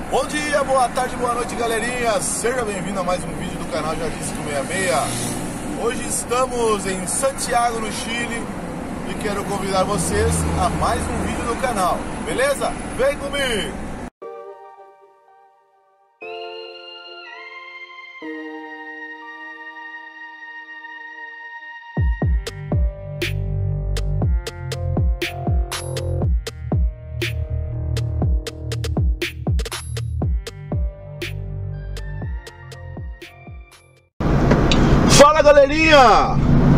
Bom dia, boa tarde, boa noite, galerinha. Seja bem-vindo a mais um vídeo do canal Jardim 566. Hoje estamos em Santiago, no Chile, e quero convidar vocês a mais um vídeo do canal, beleza? Vem comigo! Fala, galerinha!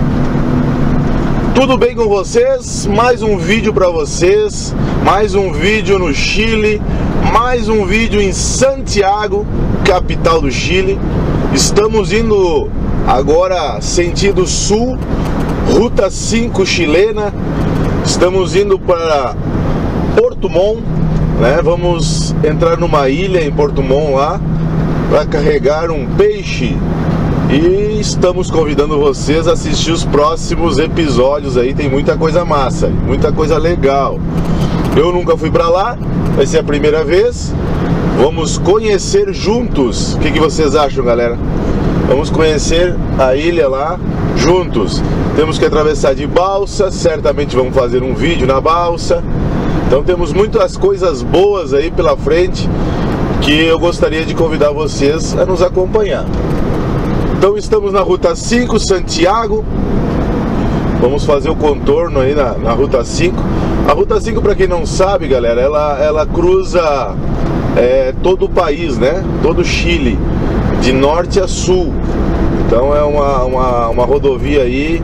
Tudo bem com vocês? Mais um vídeo para vocês, mais um vídeo no Chile, mais um vídeo em Santiago, capital do Chile. Estamos indo agora sentido sul, Ruta 5 chilena. Estamos indo para Porto Montt, né? Vamos entrar numa ilha em Porto Montt lá para carregar um peixe. E estamos convidando vocês a assistir os próximos episódios aí, tem muita coisa massa, muita coisa legal. Eu nunca fui pra lá, vai ser a primeira vez. Vamos conhecer juntos. O que vocês acham, galera? Vamos conhecer a ilha lá juntos. Temos que atravessar de balsa, certamente vamos fazer um vídeo na balsa. Então temos muitas coisas boas aí pela frente que eu gostaria de convidar vocês a nos acompanhar. Então estamos na Ruta 5, Santiago. Vamos fazer o contorno aí na Ruta 5. A Ruta 5, para quem não sabe, galera, ela cruza todo o país, né? Todo o Chile, de norte a sul. Então é uma rodovia aí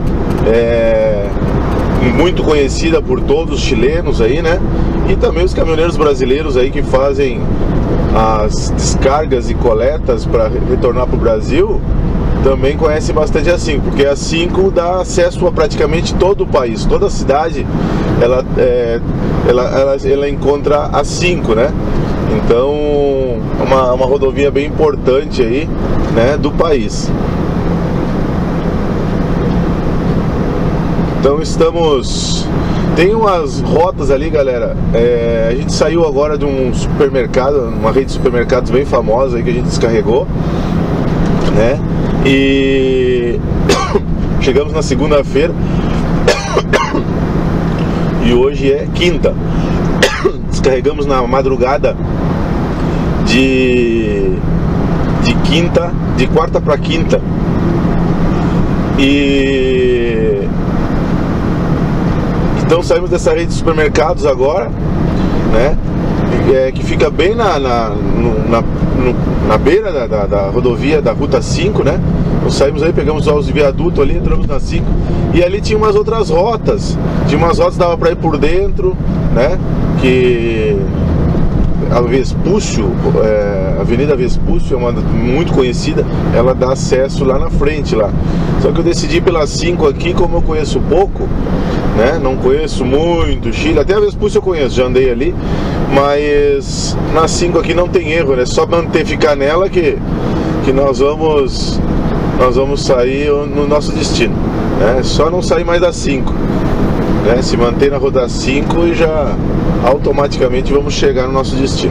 muito conhecida por todos os chilenos aí, né? E também os caminhoneiros brasileiros aí que fazem as descargas e coletas para retornar para o Brasil. Também conhece bastante a 5, porque a 5 dá acesso a praticamente todo o país, toda a cidade ela encontra a 5, né? Então uma rodovia bem importante aí, né, do país. Então tem umas rotas ali, galera. A gente saiu agora de um supermercado, uma rede de supermercados bem famosa aí que a gente descarregou, né? E chegamos na segunda-feira e hoje é quinta. Descarregamos na madrugada de quarta para quinta. E então saímos dessa rede de supermercados agora, né? Que fica bem na beira da rodovia da Ruta 5, né? Então saímos aí, pegamos os viadutos ali, entramos na 5. E ali tinha umas outras rotas. Tinha umas rotas que dava para ir por dentro, né? Que a Vespúcio, a Avenida Vespúcio é uma muito conhecida. Ela dá acesso lá na frente lá. Só que eu decidi pela 5 aqui, como eu conheço pouco, né? Não conheço muito Chile. Até a Vespúcio eu conheço, já andei ali. Mas na 5 aqui não tem erro, né? Só ficar nela que nós vamos sair no nosso destino, né? Só não sair mais da 5, né? Se manter na Ruta 5 e já automaticamente vamos chegar no nosso destino.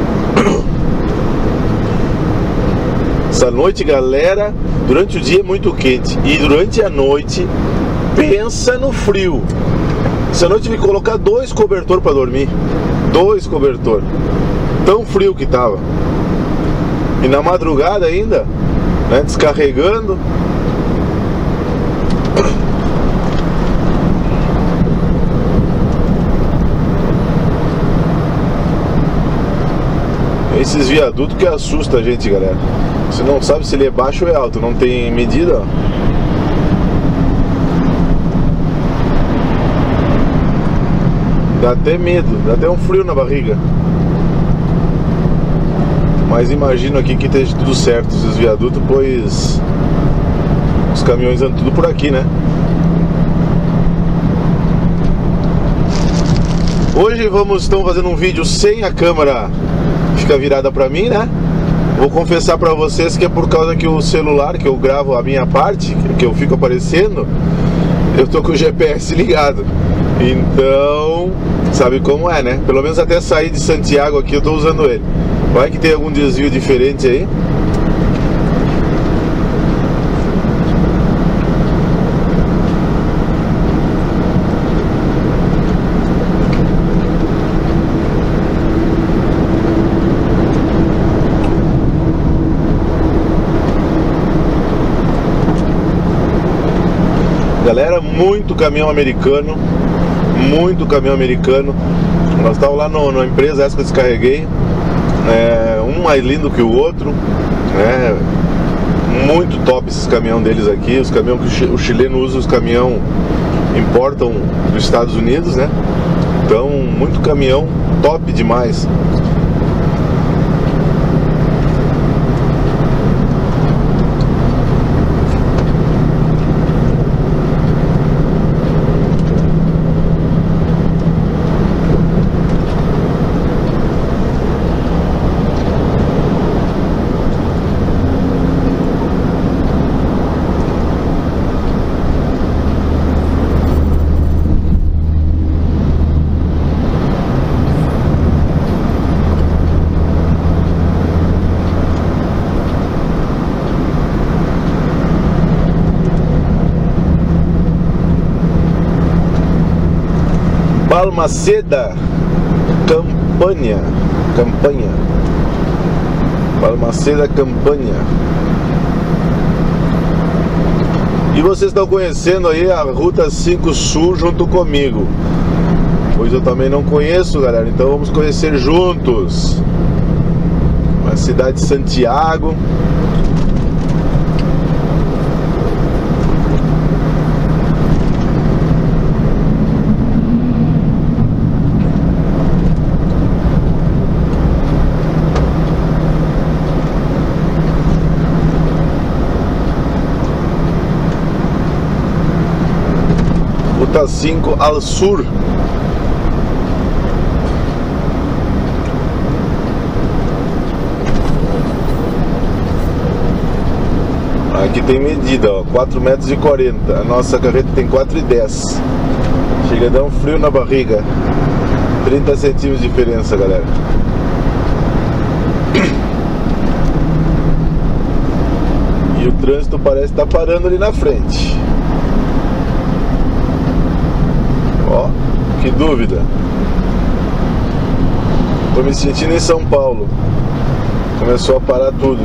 Essa noite, galera, durante o dia é muito quente e durante a noite pensa no frio. Essa noite me colocar 2 cobertores para dormir. 2 cobertores. Tão frio que tava. E na madrugada ainda, né, descarregando. Esses viadutos que assusta a gente, galera. Você não sabe se ele é baixo ou é alto. Não tem medida, ó. Dá até medo, dá até um frio na barriga. Mas imagino aqui que esteja tudo certo esses viadutos, pois os caminhões andam tudo por aqui, né? Hoje estamos fazendo um vídeo sem a câmera ficar virada pra mim, né? Vou confessar pra vocês que é por causa que o celular, que eu gravo a minha parte, que eu fico aparecendo, eu tô com o GPS ligado. Então Sabe como é, né? Pelo menos até sair de Santiago aqui eu tô usando ele. Vai que tem algum desvio diferente aí. Galera, muito caminhão americano. Muito caminhão americano. Nós estávamos lá na empresa essa que eu descarreguei. Um mais lindo que o outro. Muito top esses caminhões deles aqui. Os caminhões que o chileno usa, os caminhões importam dos Estados Unidos, né? Então, muito caminhão top demais. Balmaceda Campanha. Balmaceda Campanha. E vocês estão conhecendo aí a Ruta 5 Sul junto comigo, pois eu também não conheço, galera. Então vamos conhecer juntos a cidade de Santiago. Ruta 5 al Sur. Aqui tem medida, ó, 4,40 m. A nossa carreta tem 4,10 m. Chega a dar um frio na barriga. 30 centímetros de diferença, galera. E o trânsito parece estar parando ali na frente. Ó, que dúvida. Tô me sentindo em São Paulo. Começou a parar tudo.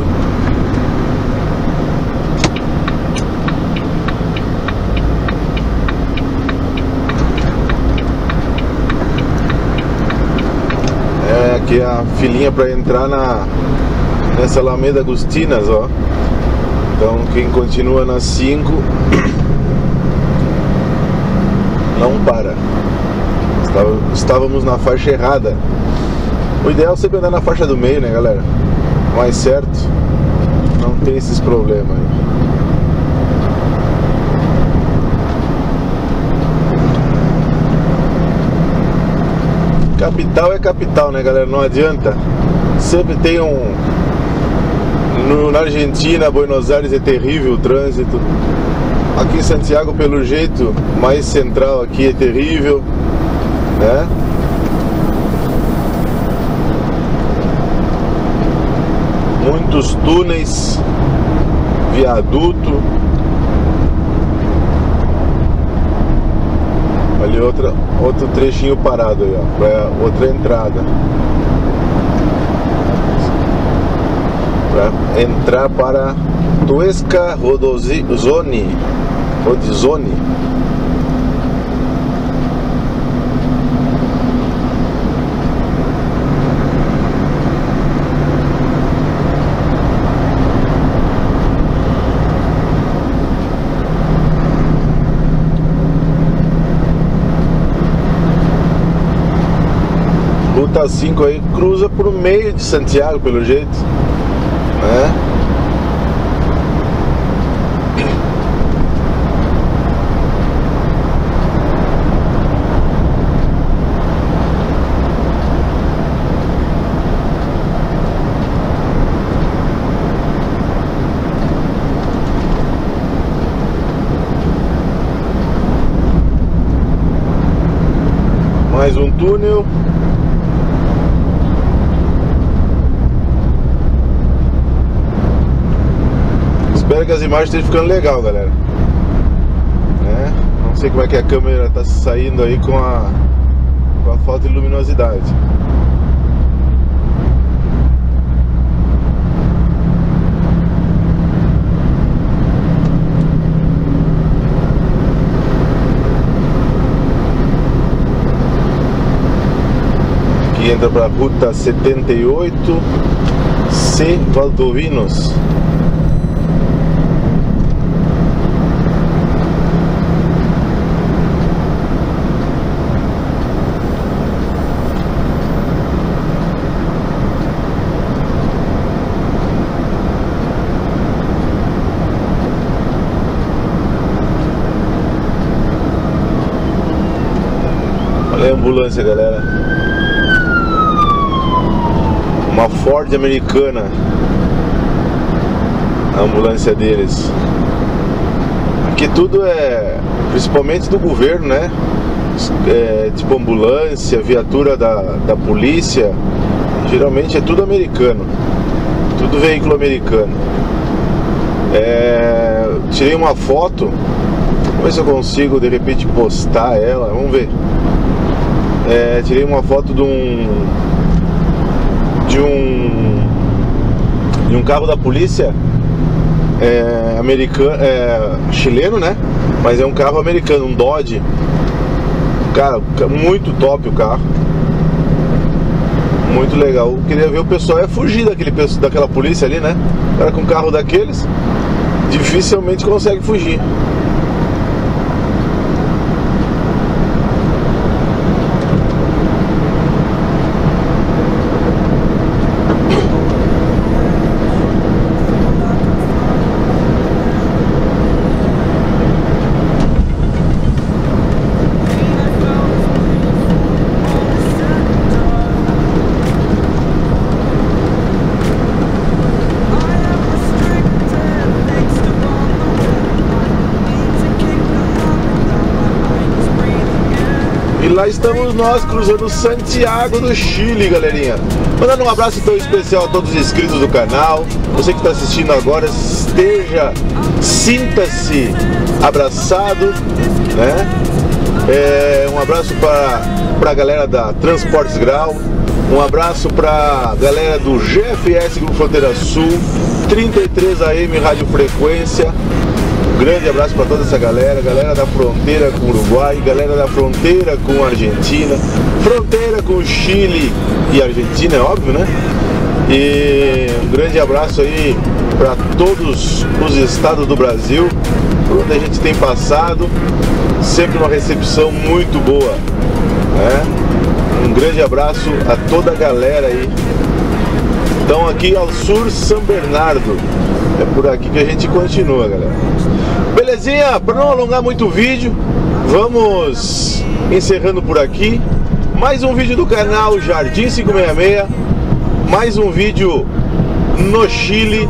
Aqui é a filinha para entrar nessa Alameda Agustinas, ó. Então quem continua na 5 não para. Estávamos na faixa errada. O ideal é sempre andar na faixa do meio, né, galera? Mais certo, não tem esses problemas aí. Capital é capital, né, galera? Não adianta. Sempre tem na Argentina, Buenos Aires é terrível o trânsito. Aqui em Santiago, pelo jeito, mais central aqui é terrível, né? Muitos túneis, viaduto. Ali outro trechinho parado aí, ó, para outra entrada. Para entrar para Tuesca Rodizone. Ruta 5 aí cruza por meio de Santiago, pelo jeito, né? Mais um túnel. Espero que as imagens estejam ficando legal, galera. Não sei como é que a câmera está saindo aí com a falta de luminosidade. Aqui entra para a Ruta 78 C Valdovinos. Olha a ambulância, galera. Uma Ford americana. A ambulância deles. Aqui tudo é principalmente do governo, né? Tipo ambulância, viatura da polícia. Geralmente é tudo americano. Tudo veículo americano. Tirei uma foto. Vamos ver se eu consigo de repente postar ela. Vamos ver. Tirei uma foto de um carro da polícia americano, chileno, né? Mas é um carro americano, um Dodge. Cara, muito top o carro. Muito legal. Eu queria ver o pessoal fugir daquela polícia ali, né? O cara com um carro daqueles dificilmente consegue fugir. E lá estamos nós cruzando Santiago do Chile, galerinha. Mandando um abraço tão especial a todos os inscritos do canal. Você que está assistindo agora, sinta-se abraçado, né? Um abraço para a galera da Transportes Grau. Um abraço para a galera do GFS Grupo Fronteira Sul, 33 AM Rádio Frequência. Grande abraço para toda essa galera da fronteira com o Uruguai, galera da fronteira com a Argentina, fronteira com o Chile e Argentina, é óbvio, né? E um grande abraço aí para todos os estados do Brasil, por onde a gente tem passado, sempre uma recepção muito boa, né? Um grande abraço a toda a galera aí. Então aqui ao sul São Bernardo, é por aqui que a gente continua, galera. Belezinha? Para não alongar muito o vídeo, vamos encerrando por aqui. Mais um vídeo do canal Jardim 566. Mais um vídeo no Chile.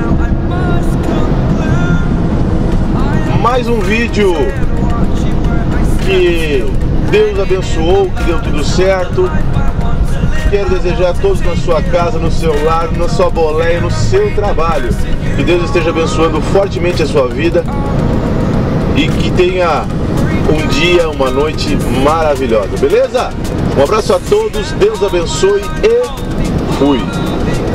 Mais um vídeo que Deus abençoou, que deu tudo certo. Quero desejar a todos na sua casa, no seu lar, na sua boleia, no seu trabalho. Que Deus esteja abençoando fortemente a sua vida e que tenha um dia, uma noite maravilhosa, beleza? Um abraço a todos, Deus abençoe e fui!